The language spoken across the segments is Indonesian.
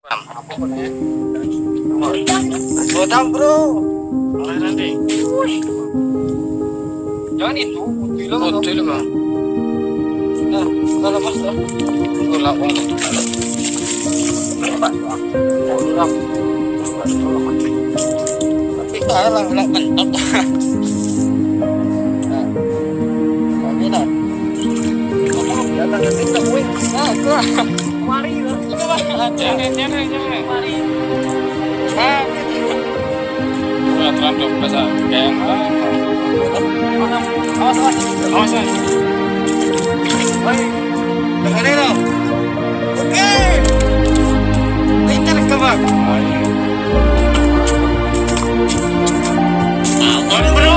Bodang bro. Nanti. Jangan itu. Betul bang. Nah, udah lepas dah. Ulah bang. Tapi kalau lang mentok. Nah, kami dah. Datang ke sini gue. Nah, gua. Mari lah. Jangan. Mari. Udah terlalu bahasa kayak awas. Oi. Dengerin lo. Oke. Pintar ke bang. Abang bro.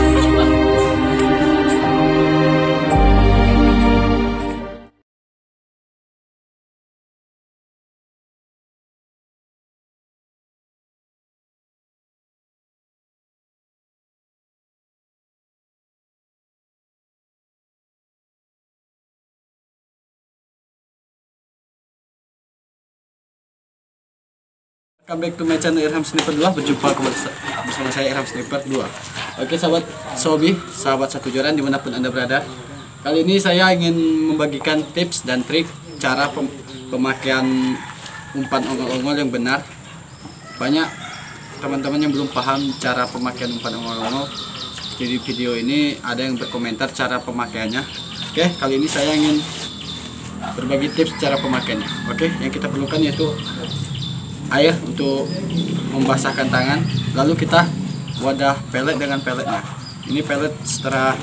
Welcome back to my channel Irham Sniper 2. Berjumpa bersama saya Irham Sniper 2. Oke sahabat Sobi, sahabat satu joran dimanapun anda berada. Kali ini saya ingin membagikan tips dan trik cara pemakaian umpan ongol-ongol yang benar. Banyak teman-teman yang belum paham cara pemakaian umpan ongol-ongol. Jadi video ini ada yang berkomentar cara pemakaiannya. Oke, kali ini saya ingin berbagi tips cara pemakaiannya. Oke, yang kita perlukan yaitu air untuk membasahkan tangan, lalu kita wadah pelet dengan peletnya. Ini pelet setelah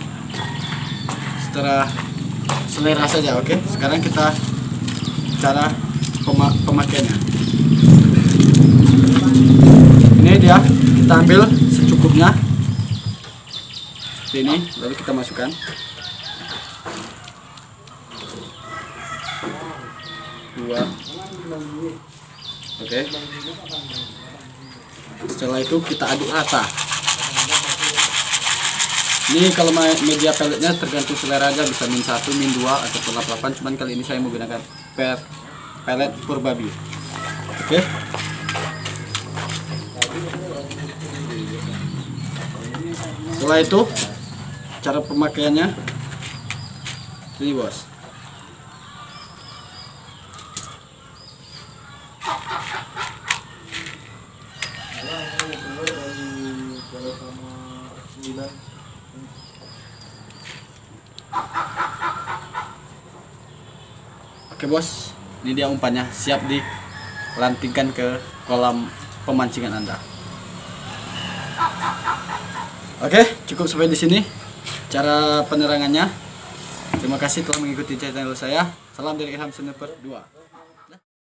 selera saja. Oke, sekarang kita cara pemakaiannya. Ini dia, kita ambil secukupnya seperti ini, lalu kita masukkan. Dua. Oke. Setelah itu kita aduk rata. Ini kalau media pelletnya tergantung selera aja, bisa min 1, min 2 atau 8. Cuman kali ini saya menggunakan pellet Purbabi. Oke. Setelah itu cara pemakaiannya ini bos. Oke bos, ini dia umpannya, siap dilantingkan ke kolam pemancingan Anda. Oke, cukup sampai di sini cara penerangannya. Terima kasih telah mengikuti channel saya. Salam dari Irham Sniper 2.